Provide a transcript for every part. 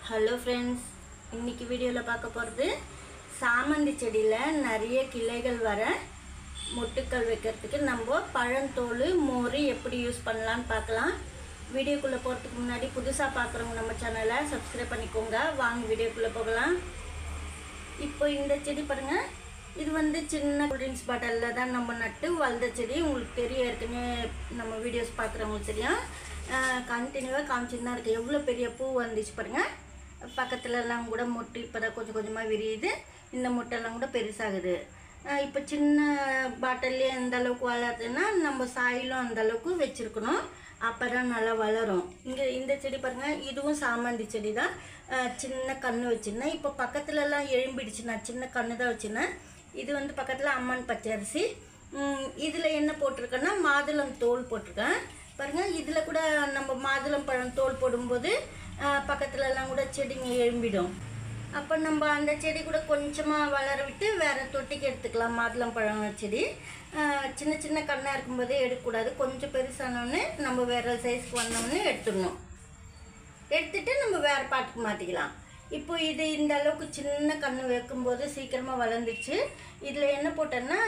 Hello friends, இன்னைக்கு வீடியோவில் பார்க்க போகிறது சாமந்தி செடியில் நிறைய கிளைகள் வர மொட்டுக்கள் வைக்கிறதுக்கு நம்ம பழந்தோல் மோர் எப்படி யூஸ் பண்ணலான்னு பார்க்கலாம். வீடியோக்குள்ளே போகிறதுக்கு முன்னாடி புதுசாக பார்க்குறவங்க நம்ம சேனலை சப்ஸ்கிரைப் பண்ணிக்கோங்க. வாங்க வீடியோக்குள்ளே போகலாம். இப்போ இந்த செடி பாருங்கள், இது வந்து சின்ன கூல்ட்ரிங்க்ஸ் பாட்டிலில் தான் நம்ம நட்டு வளர்ந்த செடி. உங்களுக்கு தெரியும், ஏற்கனவே நம்ம வீடியோஸ் பார்க்குறவங்களுக்கு தெரியும். கண்டினியூவாக காமிச்சிட்டு தான் இருக்குது. எவ்வளோ பெரிய பூ வந்துச்சு பாருங்கள். பக்கத்துலலாம் கூட மொட்டு இப்போ தான் கொஞ்சம் கொஞ்சமாக விரியுது. இந்த மொட்டெல்லாம் கூட பெருசாகுது. இப்போ சின்ன பாட்டிலே எந்த அளவுக்கு வளருதுன்னா நம்ம சாயிலும் அந்த அளவுக்கு வச்சுருக்கணும். அப்போ தான் நல்லா வளரும். இங்கே இந்த செடி பாருங்கள், இதுவும் சாமந்தி செடி தான். சின்ன கன்று வச்சுருந்தேன். இப்போ பக்கத்துலலாம் எழும்பிடுச்சு. நான் சின்ன கன்று தான் வச்சுருந்தேன். இது வந்து பக்கத்தில் அம்மன் பச்சரிசி. இதில் என்ன போட்டிருக்கேன்னா மாதுளம் தோல் போட்டிருக்கேன் பாருங்கள். இதில் கூட நம்ம மாதுளம் பழம் தோல் போடும்போது பக்கத்துலலாம் கூட செடிங்க எழும்பிடும். அப்போ நம்ம அந்த செடி கூட கொஞ்சமாக வளர விட்டு வேறு தொட்டிக்கு எடுத்துக்கலாம். மாதுளம் பழம் செடி சின்ன சின்ன கண்ணாக இருக்கும்போதே எடுக்கக்கூடாது. கொஞ்சம் பெருசானோடனே நம்ம வேறு சைஸ்க்கு வந்தோடனே எடுத்துடணும். எடுத்துகிட்டு நம்ம வேறு பாட்டுக்கு மாற்றிக்கலாம். இப்போ இது இந்த அளவுக்கு சின்ன கன்று வைக்கும்போது சீக்கிரமாக வளர்ந்துச்சு. இதில் என்ன போட்டேன்னா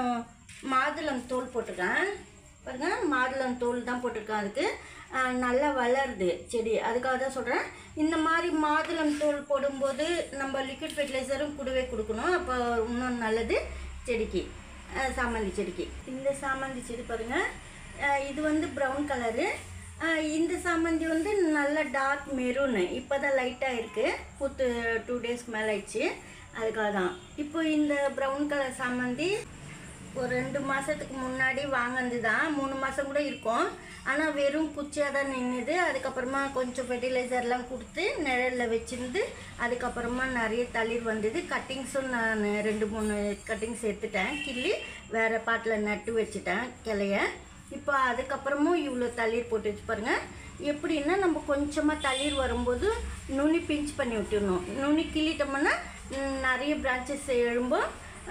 மாதுளம் தோல் போட்டிருக்கேன் பாருங்கள். மாதுளம் தோல் தான் போட்டிருக்கேன். அதுக்கு நல்லா வளருது செடி. அதுக்காக தான் சொல்கிறேன். இந்த மாதிரி மாதுளம் தோல் போடும்போது நம்ம லிக்விட் ஃபெர்டிலைசரும் கூடவே கொடுக்கணும். அப்போ இன்னும் நல்லது செடிக்கு, சாமந்தி செடிக்கு. இந்த சாமந்தி செடி பாருங்கள், இது வந்து ப்ரௌன் கலரு. இந்த சாமந்தி வந்து நல்ல டார்க் மெரூனு. இப்போ தான் லைட்டாக இருக்குது. பூத்து 2 டேஸ்க்கு மேலே ஆயிடுச்சு. அதுக்காக தான். இப்போ இந்த ப்ரௌன் கலர் சாமந்தி ஒரு 2 மாதத்துக்கு முன்னாடி வாங்கினது தான். 3 மாதம் கூட இருக்கும். ஆனால் வெறும் குச்சியாக தான் நின்றுது. அதுக்கப்புறமா கொஞ்சம் ஃபெர்டிலைசர்லாம் கொடுத்து நிழலில் வச்சுருந்து அதுக்கப்புறமா நிறைய தளிர் வந்தது. கட்டிங்ஸும் நான் 2-3 கட்டிங்ஸ் எடுத்துட்டேன். கிள்ளி வேறு பாட்டில் நட்டு வச்சுட்டேன் கிளைய. இப்போ அதுக்கப்புறமும் இவ்வளோ தளிர் போட்டு வச்சு பாருங்கள். எப்படின்னா நம்ம கொஞ்சமாக தளிர் வரும்போது நுனி பிஞ்ச் பண்ணி விட்டுடணும். நுனி கிள்ளிட்டோம்னா நிறைய பிரான்ச்சஸ் எழும்போம்.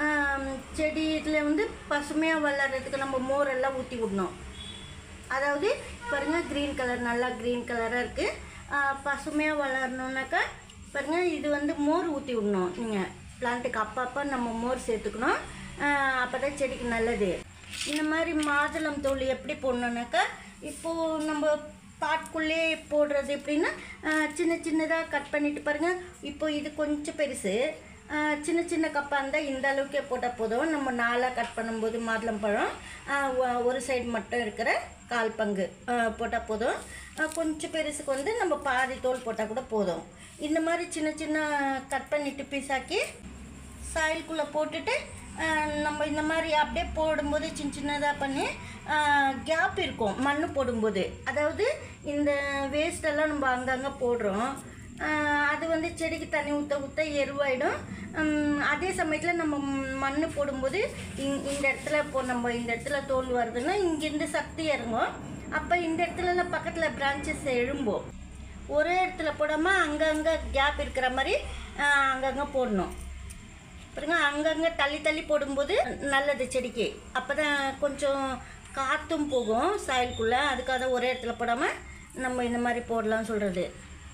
செடியில் வந்து பசுமையாக வளர்கிறதுக்கு நம்ம மோரெல்லாம் ஊற்றி விடணும். அதாவது பாருங்கள், க்ரீன் கலர் நல்லா க்ரீன் கலராக இருக்குது. பசுமையாக வளரணுன்னாக்கா பாருங்கள், இது வந்து மோர் ஊற்றி விடணும். நீங்கள் பிளான்ட்டுக்கு அப்பப்போ நம்ம மோர் சேர்த்துக்கணும். அப்போ தான் செடிக்கு நல்லது. இந்த மாதிரி மாதுளம் தோல் எப்படி போடணுன்னாக்கா, இப்போது நம்ம பாட்டுக்குள்ளே போடுறது எப்படின்னா சின்ன சின்னதாக கட் பண்ணிவிட்டு பாருங்கள். இப்போ இது கொஞ்சம் பெருசு. சின்ன சின்ன கப்பாக இருந்தால் இந்த அளவுக்கே போட்டால் போதும். நம்ம 4ஆக கட் பண்ணும்போது மாதுளம் பழம் ஒரு சைடு மட்டும் இருக்கிற 1/4 பங்கு போட்டால் போதும். கொஞ்சம் பெருசுக்கு வந்து நம்ம பாதி தோல் போட்டால் கூட போதும். இந்த மாதிரி சின்ன சின்ன கட் பண்ணிவிட்டு பீஸாக்கி சாயிலுக்குள்ளே போட்டுட்டு நம்ம இந்த மாதிரி அப்படியே போடும்போது சின்ன சின்னதாக பண்ணி கேப் இருக்கும் மண் போடும்போது. அதாவது இந்த வேஸ்டெல்லாம் நம்ம அங்கங்கே போடுறோம். அது வந்து செடிக்கு தண்ணி ஊற்ற ஊற்ற எருவாயிடும். அதே சமயத்தில் நம்ம மண் போடும்போது இந்த இடத்துல நம்ம இந்த இடத்துல தோல் வருதுன்னா இங்கேருந்து சக்தி இறங்கும். அப்போ இந்த இடத்துலலாம் பக்கத்தில் பிரான்ச்சஸ் எழும்போம். ஒரே இடத்துல போடாமல் அங்கங்கே கேப் இருக்கிற மாதிரி அங்கங்கே போடணும். பாருங்க, அங்கங்கே தள்ளி தள்ளி போடும்போது நல்லது செடிக்கு. அப்போ தான் கொஞ்சம் காற்றும் போகும் சாயிலுக்குள்ளே. அதுக்காக ஒரே இடத்துல போடாமல் நம்ம இந்த மாதிரி போடலாம்னு சொல்கிறது.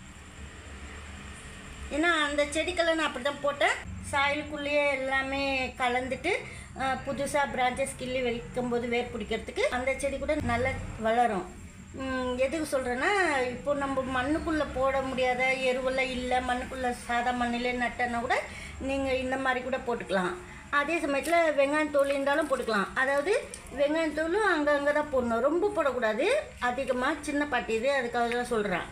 ஏன்னா அந்த செடிக்கெல்லாம் நான் அப்படி தான் போட்டேன். சாயிலுக்குள்ளேயே எல்லாமே கலந்துட்டு புதுசாக பிரான்ச்சஸ் கிள்ளி வைக்கும்போது வேர் பிடிக்கிறதுக்கு அந்த செடி கூட நல்லா வளரும். எதுக்கு சொல்கிறேன்னா, இப்போ நம்ம மண்ணுக்குள்ளே போட முடியாத எருவெல்லாம் இல்லை, மண்ணுக்குள்ளே சாதா மண்ணிலே நட்டனா கூட நீங்கள் இந்த மாதிரி கூட போட்டுக்கலாம். அதே சமயத்தில் வெங்காயத்தோல் இருந்தாலும் போட்டுக்கலாம். அதாவது வெங்காயத்தோலும் அங்கங்கே தான் போடணும், ரொம்ப போடக்கூடாது அதிகமாக. சின்ன பாட்டி இது, அதுக்காக தான் சொல்கிறேன்.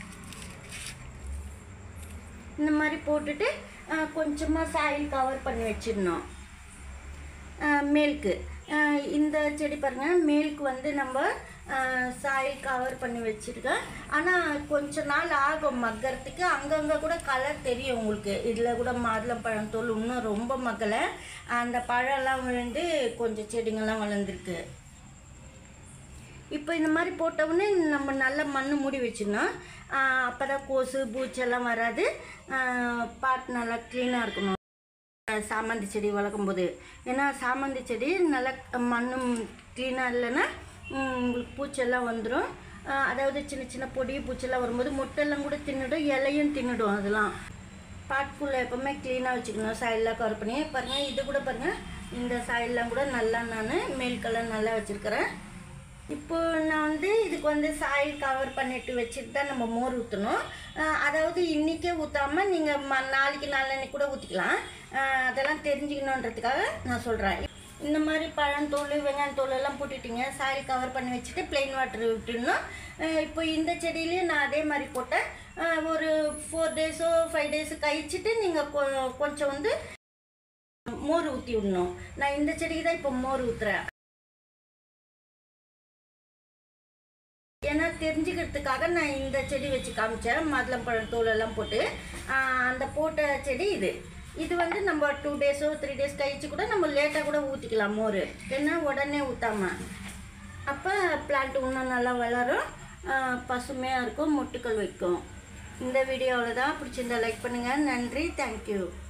இந்த மாதிரி போட்டுட்டு கொஞ்சமாக சாயில் கவர் பண்ணி வச்சிடணும். மேலுக்கு இந்த செடி பாருங்கள், மேலுக்கு வந்து நம்ம சாயில் கவர் பண்ணி வச்சுருக்கேன். ஆனால் கொஞ்ச நாள் ஆகும் மக்கறதுக்கு. அங்கங்கே கூட கலர் தெரியும் உங்களுக்கு. இதில் கூட மாதுளம் பழம் தோல் இன்னும் ரொம்ப மக்கலை. அந்த பழம்லாம் விழுந்து கொஞ்சம் செடிங்கள்லாம் வளர்ந்துருக்கு. இப்போ இந்த மாதிரி போட்டவுடனே நம்ம நல்லா மண் மூடி வச்சிடணும். அப்போ தான் கொசு பூச்செல்லாம் வராது. பாட்டு நல்லா க்ளீனாக இருக்கணும் சாமந்தி செடி வளர்க்கும்போது. ஏன்னா சாமந்தி செடி நல்லா மண்ணும் க்ளீனாக இல்லைன்னா உங்களுக்கு பூச்செல்லாம் வந்துடும். அதாவது சின்ன சின்ன பொடி பூச்செல்லாம் வரும்போது மொட்டெல்லாம் கூட தின்னுடும், இலையும் தின்னுடும். அதெல்லாம் பாட்குள்ளே எப்போவுமே க்ளீனாக வச்சுக்கணும், சாயிலெலாம் கவர் பண்ணி. பாருங்கள், இது கூட பாருங்கள், இந்த சாயிலெலாம் கூட நல்லா நான் மேல் கலர் நல்லா வச்சுருக்கிறேன். இப்போ நான் வந்து இதுக்கு வந்து சாயில் கவர் பண்ணிட்டு வச்சுட்டு தான் நம்ம மோர் ஊற்றணும். அதாவது இன்றைக்கே ஊற்றாமல் நீங்கள் நாளைக்கு நாளன்னைக்கு கூட ஊற்றிக்கலாம். அதெல்லாம் தெரிஞ்சுக்கணுன்றதுக்காக நான் சொல்கிறேன். இந்த மாதிரி பழந்தோல் வெங்காயத்தோல் எல்லாம் போட்டுட்டிங்க, சாயில் கவர் பண்ணி வச்சுட்டு ப்ளெயின் வாட்டர் விட்டுடணும். இப்போ இந்த செடியிலையும் நான் அதே மாதிரி போட்டேன். ஒரு 4 டேஸோ 5 டேஸோ கழிச்சிட்டு நீங்கள் கொஞ்சம் வந்து மோர் ஊற்றி விடணும். நான் இந்த செடிக்கு தான் இப்போ மோர் ஊற்றுறேன். ஏன்னா தெரிஞ்சுக்கிறதுக்காக நான் இந்த செடி வச்சு காமிச்சேன், மாதுளம்பழம் தோல் எல்லாம் போட்டு. அந்த போட்ட செடி இது வந்து நம்ம 2 டேஸோ 3 டேஸ் கழிச்சு கூட நம்ம லேட்டாக கூட ஊற்றிக்கலாம் மோர். ஏன்னா உடனே ஊற்றாமல், அப்போ பிளான்ட் இன்னும் நல்லா வளரும், பசுமையாக இருக்கும், மொட்டுக்கள் வைக்கும். இந்த வீடியோவில் தான் பிடிச்சிருந்தா லைக் பண்ணுங்கள். நன்றி, தேங்க்யூ.